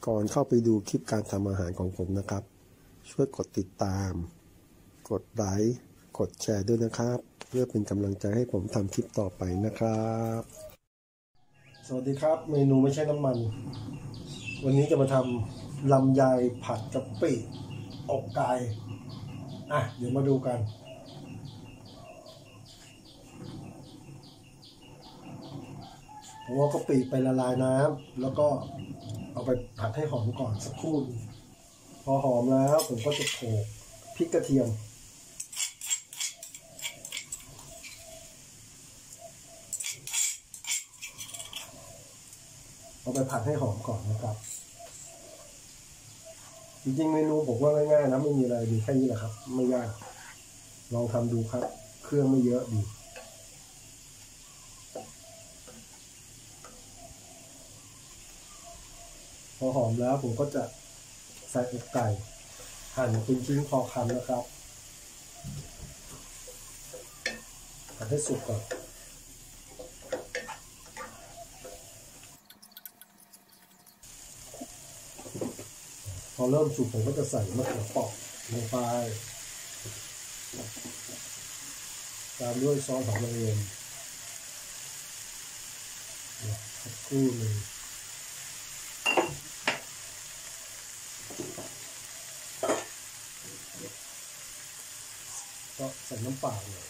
ก่อนเข้าไปดูคลิปการทำอาหารของผมนะครับช่วยกดติดตามกดไลค์กดแชร์ด้วยนะครับเพื่อเป็นกำลังใจให้ผมทำคลิปต่อไปนะครับสวัสดีครับเมนูไม่ใช่น้ำมันวันนี้จะมาทำลำไยผัดกะปิอกไก่เดี๋ยวมาดูกันผมเอากะปิไปละลายน้ำแล้วก็เอาไปผัดให้หอมก่อนสักครู่พอหอมแล้วผมก็จะโขลกพริกกระเทียมเอาไปผัดให้หอมก่อนนะครับจริงๆเมนูผมว่าง่ายๆนะไม่มีอะไรดีแค่นี้แหละครับไม่ยากลองทำดูครับเครื่องไม่เยอะดีพอหอมแล้วผมก็จะใส่อกไก่หั่นเป็นชิ้นพอคำนะครับผัดให้สุกก่อนพอเริ่มสุกผมก็จะใส่มะเขือเปราะลงไปตามด้วยซอสหอมระเทียมสักครู่หนึ่งก็ใส่น้ำเปล่าเลย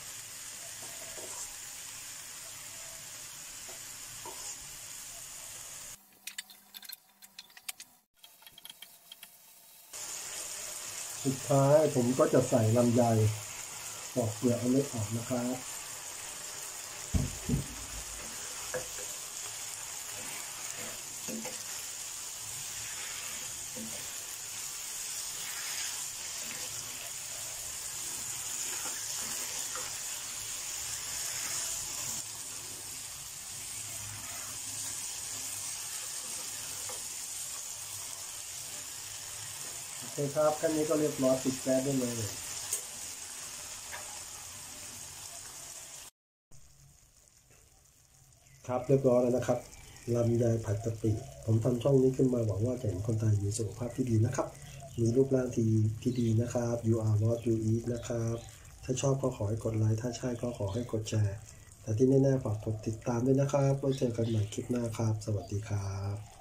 สุดท้ายผมก็จะใส่ลำไยปอกเปลือกเอาเล็กออกนะครับโอเคครับแค่นี้ก็เรียบร้อยปิดแก๊สได้เลยครับเรียบร้อยแล้วนะครับลำไยผัดกะปิผมทำช่องนี้ขึ้นมาหวังว่าจะเห็นคนไทยมีสุขภาพที่ดีนะครับมีรูปร่างที่ดีนะครับ you are what you eat นะครับถ้าชอบก็ขอให้กดไลค์ถ้าใช่ก็ขอให้กดแชร์แต่ที่แน่ๆฝากกดติดตามด้วยนะครับไว้เจอกันใหม่คลิปหน้าครับสวัสดีครับ